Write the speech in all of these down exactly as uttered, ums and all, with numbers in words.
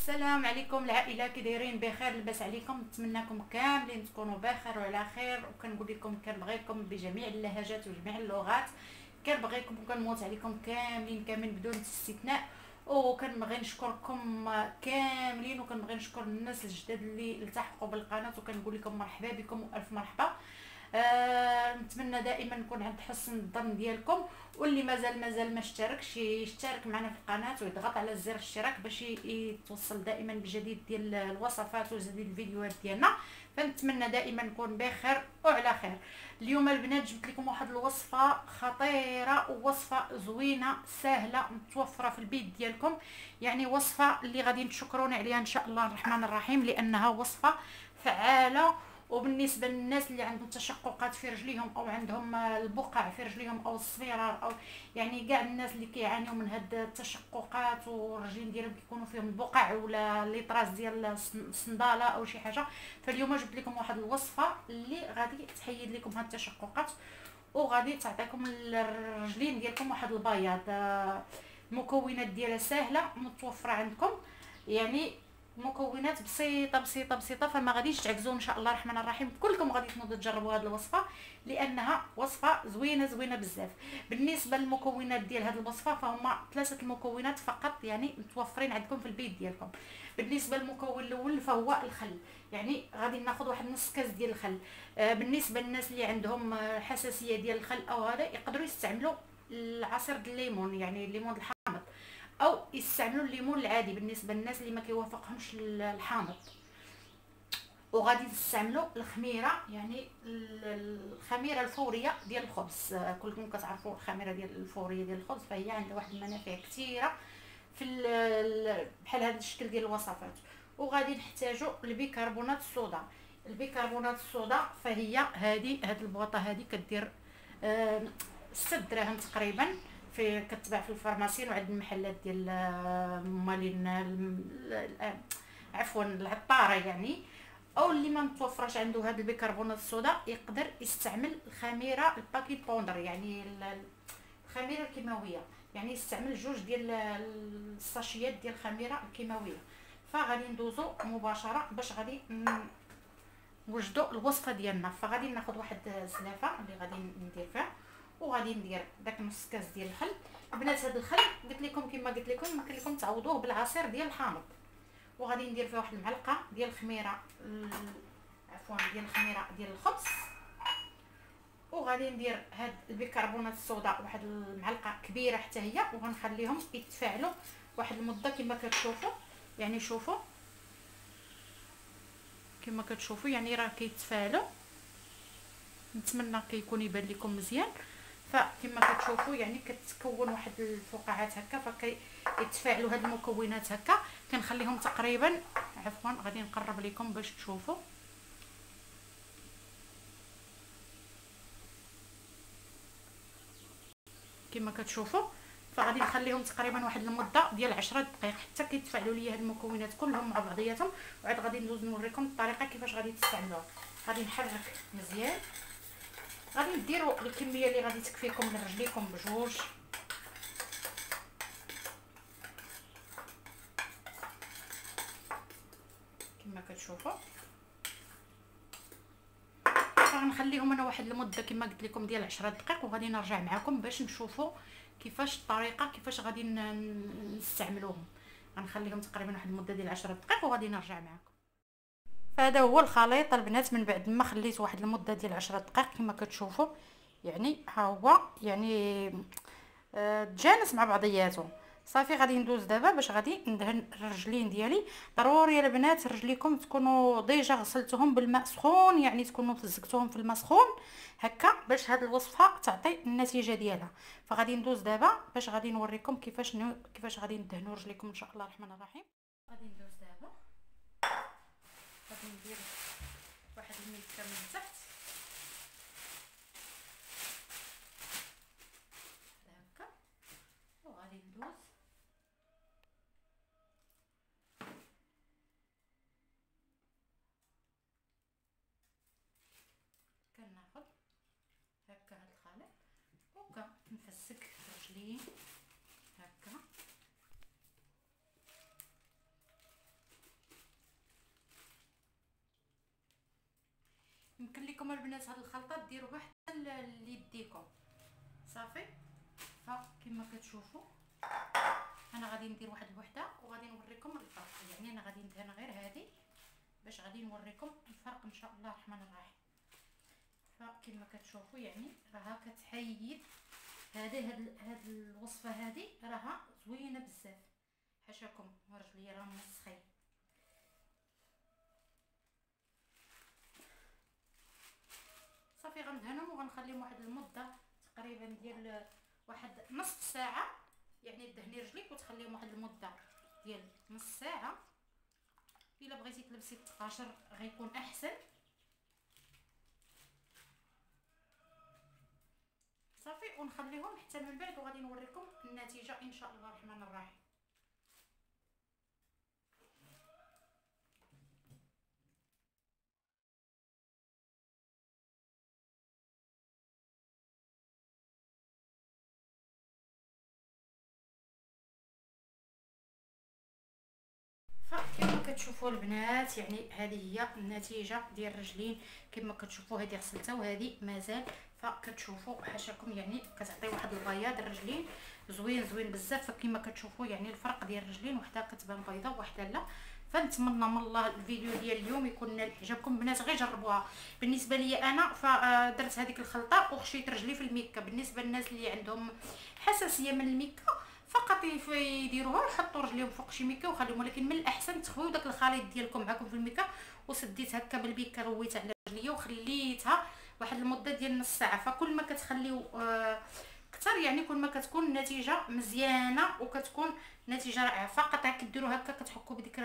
السلام عليكم العائله، كي دايرين؟ بخير، لاباس عليكم؟ نتمنىكم كاملين تكونوا بخير وعلى خير. وكنقول لكم كنبغيكم بجميع اللهجات وجميع اللغات، كنبغيكم وكنموت عليكم كاملين كاملين بدون استثناء. وكنبغي نشكركم كاملين، وكنبغي نشكر الناس الجداد اللي التحقوا بالقناه، وكنقول لكم مرحبا بكم والف مرحبا. آه نتمنى دائما نكون عند حسن الظن ديالكم، واللي مازال مازال ما اشتركش يشترك معنا في القناه ويضغط على زر الاشتراك باش يتوصل دائما بجديد ديال الوصفات وجديد الفيديوهات ديالنا. فنتمنى دائما نكون بخير وعلى خير. اليوم البنات جبت لكم واحد الوصفه خطيره ووصفه زوينه سهله متوفره في البيت ديالكم، يعني وصفه اللي غادي تشكروني عليها ان شاء الله الرحمن الرحيم، لانها وصفه فعاله. وبالنسبه للناس اللي عندهم تشققات في رجليهم او عندهم البقع في رجليهم او الصفيرار، او يعني كاع الناس اللي كيعانيوا من هاد التشققات والرجلين ديالهم كيكونوا فيهم البقع ولا لي طراس ديال الصنداله او شي حاجه، فاليوم جبت لكم واحد الوصفه اللي غادي تحيد لكم هاد التشققات وغادي تعطيكم الرجلين ديالكم واحد البياض. المكونات ديالها سهله متوفره عندكم، يعني مكونات بسيطه بسيطه بسيطه، فما غاديش تعجزوا ان شاء الله الرحمن الرحيم. كلكم غادي تنوضوا تجربوا هذه الوصفه لانها وصفه زوينه زوينه بزاف. بالنسبه للمكونات ديال هذه الوصفه فهما ثلاثه المكونات فقط، يعني متوفرين عندكم في البيت ديالكم. بالنسبه للمكون الاول فهو الخل، يعني غادي ناخذ واحد نص كاس ديال الخل. آه بالنسبه للناس اللي عندهم حساسيه ديال الخل او هذا يقدروا يستعملوا العصير د الليمون، يعني الليمون الحامض، او يستعملوا الليمون العادي بالنسبه للناس اللي ما كيوافقهمش الحامض. وغادي تستعملوا الخميره، يعني الخميره الفوريه ديال الخبز. كلكم كتعرفوا الخميره ديال الفوريه ديال الخبز فهي عندها واحد المنافع كثيره في بحال هذا الشكل ديال الوصفات. وغادي نحتاجوا البيكربونات الصودا. البيكربونات الصودا فهي هذه هذه البواطه هذه كدير آه ستة دراهم تقريبا، في كتباع في الفارماسيين وعند المحلات ديال مالين عفوا العطاره يعني. او اللي ما متوفرش عنده هذا البيكربونات الصودا يقدر يستعمل الخميره الباكي بوندر، يعني الخميره الكيماويه، يعني يستعمل جوج ديال الساشيات ديال الخميره الكيماويه. فغادي ندوزو مباشره باش غادي نوجدوا الوصفه ديالنا. فغادي ناخذ واحد السلافه اللي غادي ندير فيها، وغادي ندير داك نص كاس ديال الخل. البنات هذا الخل قلت لكم كما قلت لكم يمكن لكم تعوضوه بالعصير ديال الحامض. وغادي ندير فيه واحد المعلقه ديال الخميره عفوا ديال الخميره ديال الخبز. وغادي ندير هاد البيكربونات الصودا واحد المعلقه كبيره حتى هي، وغنخليهم يتفاعلوا واحد المده كما كتشوفوا. يعني شوفوا كما كتشوفوا يعني راه كيتفاعلوا، نتمنى كيكون يبان لكم مزيان. فكما كتشوفوا يعني كتكون واحد الفقاعات هكا، فكيتفاعلوا هاد المكونات هكا. كنخليهم تقريبا عفوا غادي نقرب لكم باش تشوفوا. كما كتشوفوا فغادي نخليهم تقريبا واحد المده ديال عشرة دقائق حتى كيتفاعلوا لي هاد المكونات كلهم مع بعضياتهم. وعاد غادي ندوز نوريكم الطريقه كيفاش غادي تستعملوها. غادي نحرك مزيان، غادي ديروا الكميه اللي غادي تكفيكم من رجليكم بجوج. كما كتشوفوا غنخليهم انا واحد المده كما قلت لكم ديال عشرة دقائق، وغادي نرجع معكم باش نشوفوا كيفاش الطريقه كيفاش غادي نستعملوهم. غنخليهم تقريبا واحد المده ديال عشرة دقائق وغادي نرجع معكم. فهذا هو الخليط البنات من بعد ما خليت واحد المده ديال عشرة دقائق. كما كتشوفوا يعني ها هو يعني آه تجانس مع بعضياته. صافي غادي ندوز دابا باش غادي ندهن الرجلين ديالي. ضروري البنات رجليكم تكونوا ديجا غسلتهم بالماء سخون، يعني تكونوا فزقتوهم في الماء سخون هكا باش هاد الوصفه تعطي النتيجه ديالها. فغادي ندوز دابا باش غادي نوريكم كيفاش نو... كيفاش غادي ندهنوا رجليكم ان شاء الله الرحمن الرحيم. غادي ندوز دابا غادي ندير واحد الميكه من تحت هكا، وغادي ندوز كناخذ هكا هاد الخليط وكنفسك رجلي هكا. يمكن لكم البنات هاد الخلطه ديروها حتى ليديكم صافي. فكما كتشوفوا انا غادي ندير واحد الوحده وغادي نوريكم الفرق. يعني انا غادي ندهن غير هذه باش غادي نوريكم الفرق ان شاء الله الرحمن الرحيم. فكما كتشوفوا يعني راها كتحيد هذه هاد هاد الوصفه هذه راها زوينه بزاف. حاشاكم ورجلي راه مسخين. صافي غندهنهم وغنخليهم واحد المده تقريبا ديال واحد نص ساعه. يعني دهني رجليك وتخليهم واحد المده ديال نص ساعه. الا بغيتي تلبسي التقاشر غيكون احسن. صافي ونخليهم حتى من بعد وغادي نوريكم النتيجه ان شاء الله الرحمن الرحيم. فكما كتشوفوا البنات يعني هذه هي النتيجه ديال الرجلين. كما كتشوفوا هذه غسلتها وهذه مازال. فكتشوفوا حاشاكم يعني كتعطي واحد البياض الرجلين زوين زوين بزاف. فكما كتشوفوا يعني الفرق ديال الرجلين وحده كتبان بيضاء وحده لا. فنتمنى من الله الفيديو ديال اليوم يكون نال اعجابكم بنات. غير جربوها. بالنسبه لي انا فدرت هذيك الخلطه وخشيت رجلي في الميكا. بالنسبه للناس اللي عندهم حساسيه من الميكا فقط يديروها يحطوا رجليهم فوق شي ميكا وخليهم. ولكن من الاحسن تخويو داك الخليط ديالكم معكم في الميكا وسديت هكا بالبيكا رويتها على رجليا وخليتها واحد المده ديال نص ساعه. فكل ما كتخليو آه كثر يعني كل ما كتكون النتيجه مزيانه وكتكون نتيجه رائعه. فقط كديروا هكا كتحكوا بديك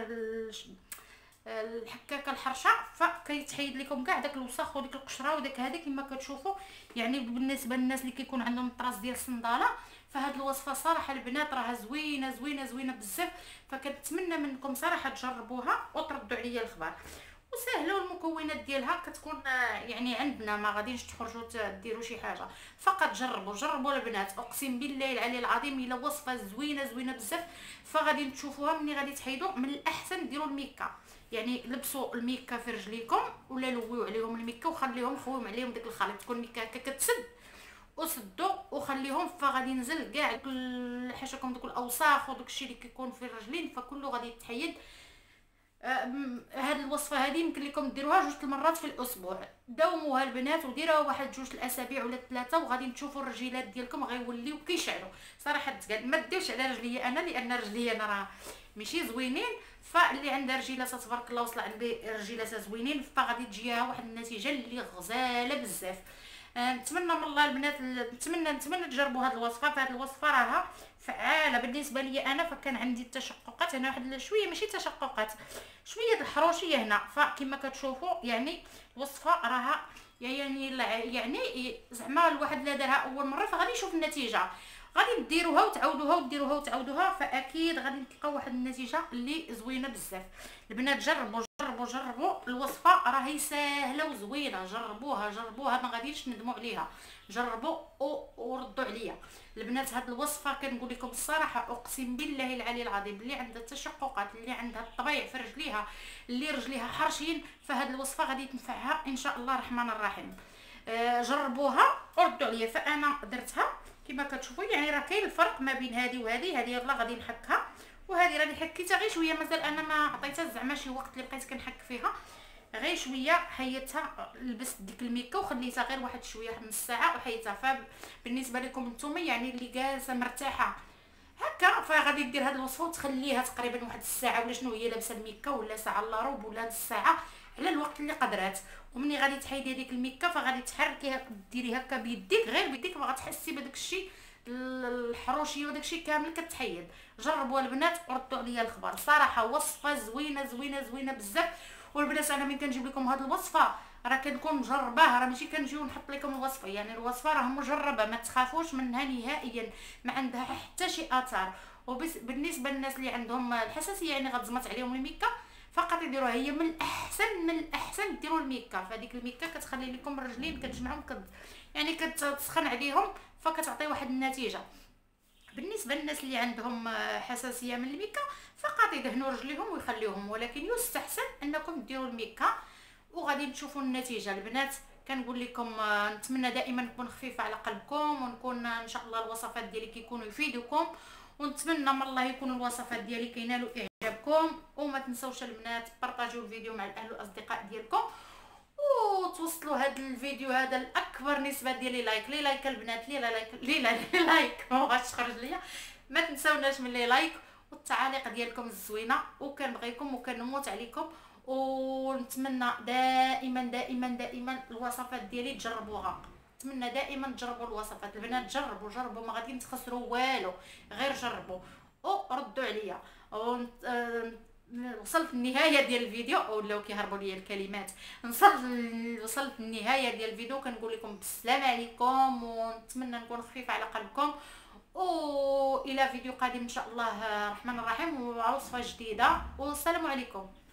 الحكاكه الحرشه فكيتحيد لكم كاع داك الوسخ وديك القشره وداك هذا كما كتشوفوا. يعني بالنسبه للناس اللي كيكون عندهم الطراس ديال الصنداله فهاد الوصفه صراحه البنات راها زوينه زوينه زوينه بزاف. فكنتمنى منكم صراحه تجربوها وتردوا عليا الخبر. وسهله والمكونات ديالها كتكون يعني عندنا ما غاديش تخرجوا ديروا شي حاجه. فقط جربوا جربوا البنات. اقسم بالله العلي العظيم الا وصفه زوينه زوينه بزاف. فغادي تشوفوها ملي غادي تحيدوا. من الاحسن ديروا الميكا. يعني لبسوا الميكا في رجليكم ولا لويو عليهم الميكا وخليهم خويهم عليهم داك الخليط. تكون الميكا هكا كتسد وسدوا وخليهم. فغادي ينزل كاع حاشاكم دوك الاوساخ وداك الشيء اللي كيكون في الرجلين فكله غادي يتحيد. هاد الوصفه هذه يمكن لكم ديروها جوج المرات في الاسبوع. داوموها البنات وديروها واحد جوج الاسابيع ولا ثلاثه وغادي تشوفوا الرجيلات ديالكم غيوليو كيشعلوا. صراحه تقال ما ديوش على رجليا انا لان رجليا انا راه ماشي زوينين. فاللي عندها رجيلات تبارك الله وصل عندي رجيلات زوينين فغادي تجيها واحد النتيجه اللي غزاله بزاف. نتمنى من الله البنات نتمنى نتمنى تجربوا هذه الوصفه. فهاد الوصفه راها فعاله بالنسبه لي انا. فكان عندي التشققات هنا واحد شويه ماشي تشققات شويه الحروشيه هنا. فكما كتشوفوا يعني الوصفه راها يعني يعني زعما الواحد لا دارها اول مره فغادي يشوف النتيجه. غادي ديروها وتعاودوها وديروها وتعاودوها فاكيد غادي تلقاو واحد النتيجه اللي زوينه بزاف. البنات جربوا جربوا جربوا الوصفه راهي ساهله وزوينه. جربوها جربوها ما غاديش ندموا عليها. جربوا وردوا عليا البنات. هاد الوصفه كنقول لكم الصراحه اقسم بالله العلي العظيم اللي عندها التشققات اللي عندها الطبيع في رجليها اللي رجليها حرشين فهاد الوصفه غادي تنفعها ان شاء الله الرحمن الرحيم. آه جربوها وردوا عليا. فانا درتها كما كتشوفوا يعني راه كاين الفرق ما بين هذه وهذه. هذه يلاه غادي نحكها وهذه راني حكيتها غير شويه مازال انا ما عطيتها زعما شي وقت اللي بقيت كنحك فيها غير شويه. حيدتها لبست ديك الميكا وخليتها غير واحد شويه واحد نص ساعه وحيدتها. فبالنسبه لكم نتوما يعني اللي جالسه مرتاحه هكا فغادي دير هاد الوصفه وتخليها تقريبا واحد الساعه ولا شنو هي لابسه الميكا ولا ساعه الا ربع ولا نص ساعه على الوقت اللي قدرات. ومني غادي تحيدي هذيك الميكا فغادي تحركيها ديري هكا بيديك غير بيديك ما غتحسي بداك الشيء الحروشيه وداك الشيء كامل كتحيد. جربوا البنات وردوا عليا الخبر. صراحه وصفه زوينه زوينه زوينه بزاف. والبنات انا ملي كنجيب لكم هذه الوصفه راه كنكون مجرباها. راه ماشي كنجيو نحط لكم الوصفه يعني الوصفه راه مجربه ما تخافوش منها نهائيا. ما عندها حتى شي اثار. وبالنسبه للناس اللي عندهم الحساسيه يعني غتزمت عليهم الميكا فقط يديروها. هي من الاحسن من الاحسن ديروا الميكا. فهذيك الميكا كتخلي لكم الرجلين كتجمعهم كت يعني كتسخن عليهم فكتعطي واحد النتيجه. بالنسبه للناس اللي عندهم حساسيه من الميكا فقط يدهنوا رجليهم ويخليوهم. ولكن يستحسن انكم ديروا الميكا وغادي تشوفوا النتيجه البنات. كنقول لكم آه، نتمنى دائما نكون خفيفه على قلبكم، ونكون آه، ان شاء الله الوصفات ديالي كيكونوا يفيدوكم، ونتمنى من الله يكون الوصفات ديالي كينالوا اعجابكم. وما تنسوش البنات بارطاجيو الفيديو مع الاهل والاصدقاء ديالكم، وتوصلوا هذا الفيديو هذا لاكبر نسبه ديال لي لايك. لي لايك البنات، لي لايك لي لايك ما بغاتش تخرج ليا. ما تنساوناش من لي لايك والتعاليق ديالكم الزوينه، وكنبغيكم وكنموت عليكم. ونتمنى دائما دائما دائما الوصفات ديالي تجربوها. نتمنى دائما تجربوا الوصفات البنات، جربوا جربوا ما غادي تخسروا والو، غير جربوا وردوا عليا. ونت... آه، وصلت النهايه ديال الفيديو، ولاو كيهربوا لي الكلمات. نصل وصلت النهايه ديال الفيديو، كنقول لكم بالسلام عليكم، ونتمنى نكون خفيفه على قلبكم. والى فيديو قادم ان شاء الله الرحمن الرحيم، ووصفه جديده، والسلام عليكم.